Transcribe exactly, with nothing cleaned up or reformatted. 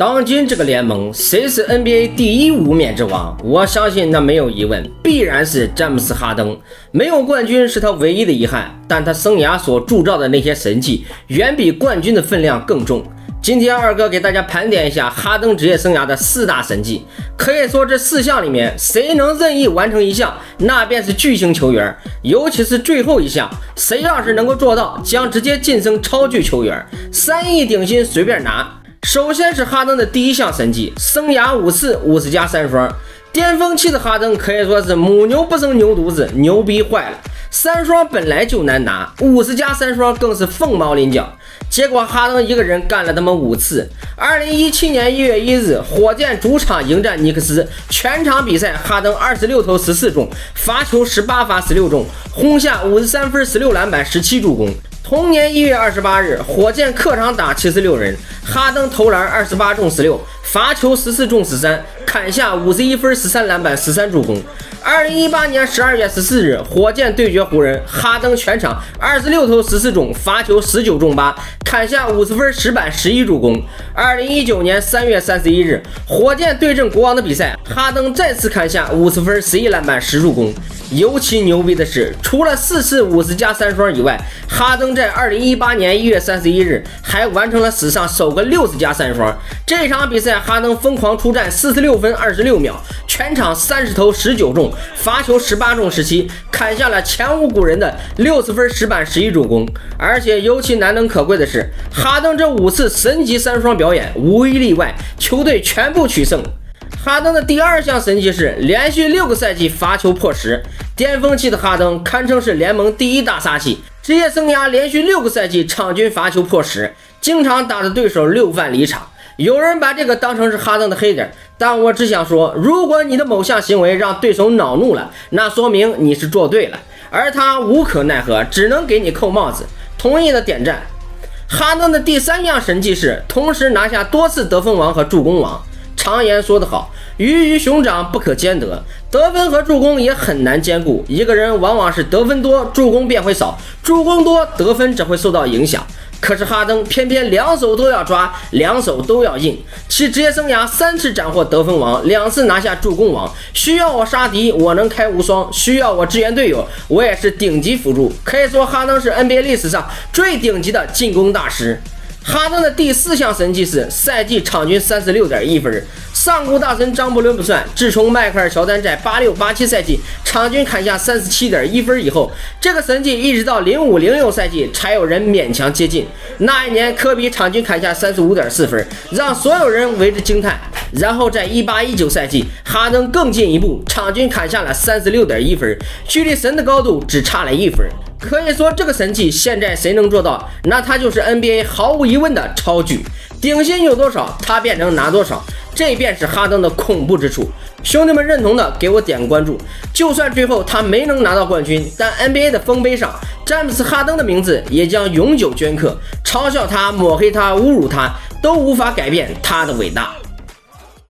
当今这个联盟，谁是 N B A 第一无冕之王？我相信那没有疑问，必然是詹姆斯·哈登。没有冠军是他唯一的遗憾，但他生涯所铸造的那些神迹，远比冠军的分量更重。今天二哥给大家盘点一下哈登职业生涯的四大神迹，可以说这四项里面，谁能任意完成一项，那便是巨星球员。尤其是最后一项，谁要是能够做到，将直接晋升超巨球员，三亿顶薪随便拿。首先是哈登的第一项神迹，生涯五次五十加三双。巅峰期的哈登可以说是母牛不生牛犊子，牛逼坏了。三双本来就难拿，五十加三双更是凤毛麟角。结果哈登一个人干了他们五次。二零一七年一月一日，火箭主场迎战尼克斯，全场比赛哈登二十六投十四中，罚球十八罚十六中，轰下五十三分、十六篮板、十七助攻。同年一月二十八日，火箭客场打七十六人，哈登投篮二十八中十六，罚球十四中十三，砍下五十一分、十三篮板、十三助攻。二零一八年十二月十四日，火箭对决湖人，哈登全场二十六投十四中，罚球十九中八，砍下五十分、十板、十一助攻。二零一九年三月三十一日，火箭对阵国王的比赛，哈登再次砍下五十分、十一篮板、十助攻。尤其牛逼的是，除了四次五十加三双以外，哈登在二零一八年一月三十一日还完成了史上首个六十加三双。这场比赛，哈登疯狂出战四十六分二十六秒，全场三十投十九中，罚球十八中十七，砍下了前无古人的六十分、十板、十一助攻。而且尤其难能可贵的是，哈登这五次神级三双表演无一例外，球队全部取胜。哈登的第二项神迹是连续六个赛季罚球破十。巅峰期的哈登堪称是联盟第一大杀器，职业生涯连续六个赛季场均罚球破十，经常打的对手六犯离场。有人把这个当成是哈登的黑点，但我只想说，如果你的某项行为让对手恼怒了，那说明你是做对了，而他无可奈何，只能给你扣帽子。同意的点赞。哈登的第三样神迹是同时拿下多次得分王和助攻王。常言说得好，鱼与熊掌不可兼得，得分和助攻也很难兼顾。一个人往往是得分多，助攻便会少；助攻多，得分则会受到影响。可是哈登偏偏两手都要抓，两手都要硬。其职业生涯三次斩获得分王，两次拿下助攻王。需要我杀敌，我能开无双；需要我支援队友，我也是顶级辅助。可以说，哈登是 N B A 历史上最顶级的进攻大师。哈登的第四项神迹是赛季场均 三十六点一分。上古大神张伯伦不算，自从迈克尔乔丹在八六八七赛季场均砍下 三十七点一分以后，这个神迹一直到零五零六赛季才有人勉强接近。那一年科比场均砍下 三十五点四分，让所有人为之惊叹。然后在一八一九赛季，哈登更进一步，场均砍下了 三十六点一分，距离神的高度只差了一分。可以说这个神迹现在谁能做到，那他就是 N B A 毫无疑问的超巨。顶薪有多少，他便能拿多少，这便是哈登的恐怖之处。兄弟们认同的给我点关注。就算最后他没能拿到冠军，但 N B A 的丰碑上，詹姆斯·哈登的名字也将永久镌刻。嘲笑他、抹黑他、侮辱他，都无法改变他的伟大。